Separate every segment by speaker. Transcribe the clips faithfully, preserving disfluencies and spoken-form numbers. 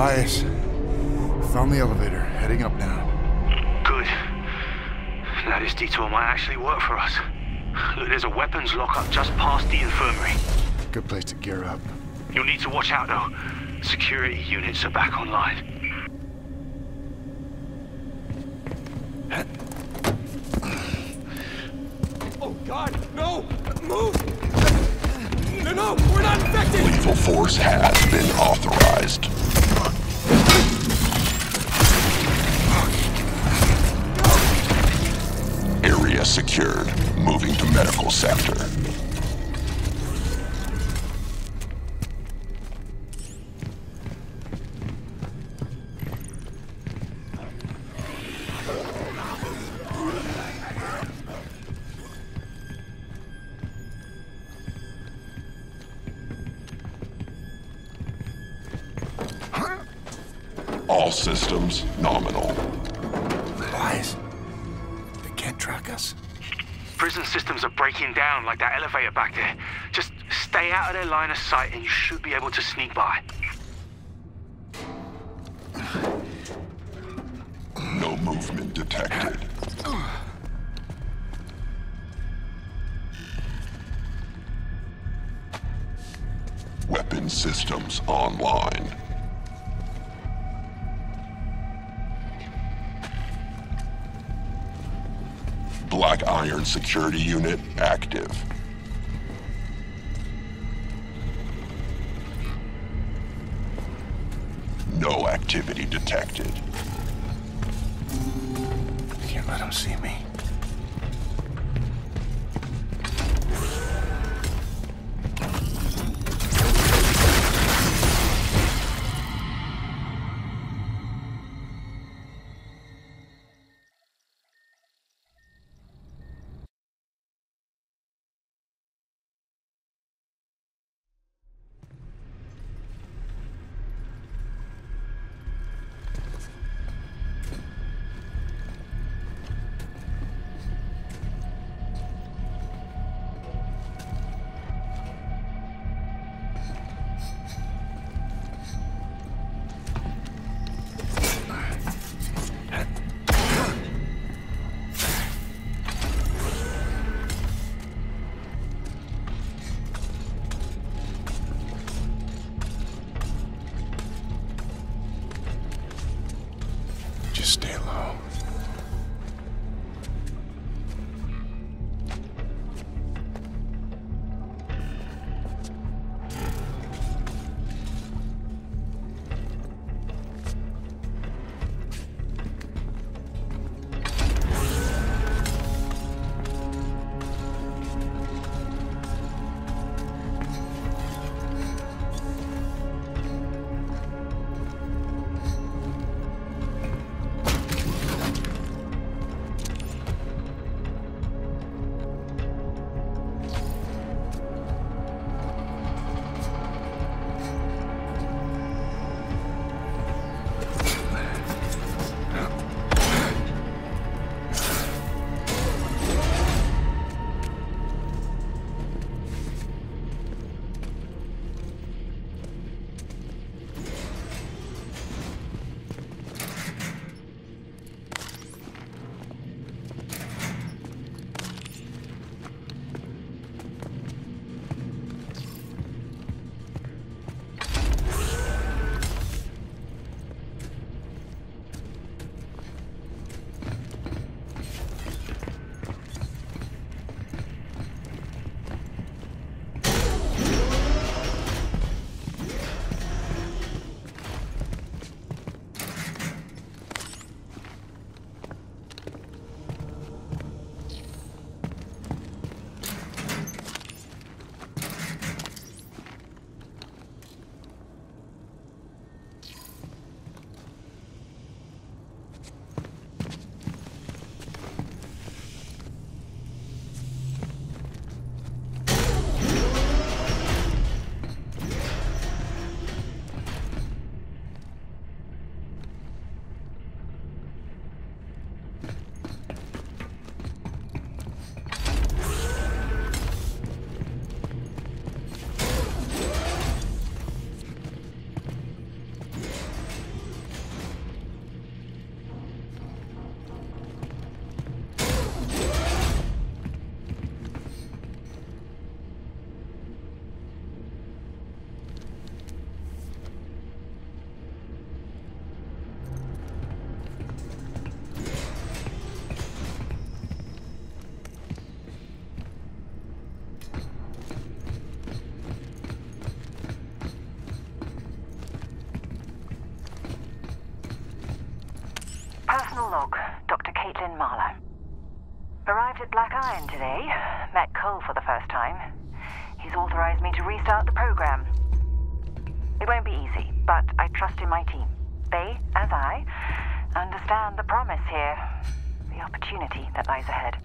Speaker 1: Elias, found the elevator, heading up now.
Speaker 2: Good. Now this detour might actually work for us. Look, there's a weapons lockup just past the infirmary.
Speaker 1: Good place to gear up.
Speaker 2: You'll need to watch out though. Security units are back online.
Speaker 3: Oh God, no! Move! No, no, we're not infected!
Speaker 4: Lethal force has been authorized. Area secured. Moving to medical sector. All systems nominal.
Speaker 1: Elias, they can't track us.
Speaker 2: Prison systems are breaking down like that elevator back there. Just stay out of their line of sight and you should be able to sneak by.
Speaker 4: No movement detected. Weapon systems online. Black Iron security unit active. No activity detected.
Speaker 1: Can't let them see me. Just stay low.
Speaker 5: Personal log, Doctor Caitlin Marler. Arrived at Black Iron today. Met Cole for the first time. He's authorized me to restart the program. It won't be easy, but I trust in my team. They, as I, understand the promise here. The opportunity that lies ahead.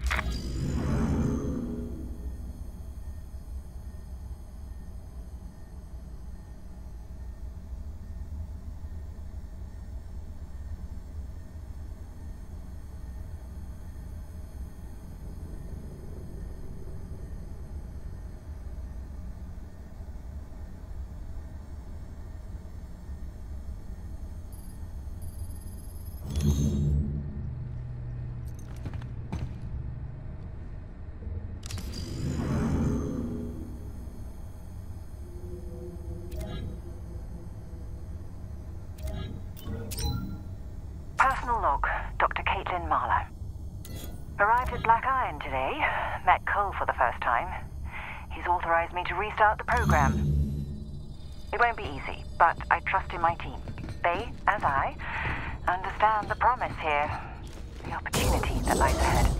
Speaker 5: Personal log, Doctor Caitlin Marler. Arrived at Black Iron today. Met Cole for the first time. He's authorized me to restart the program. It won't be easy, but I trust in my team. They, as I, understand the promise here. The opportunity that lies ahead.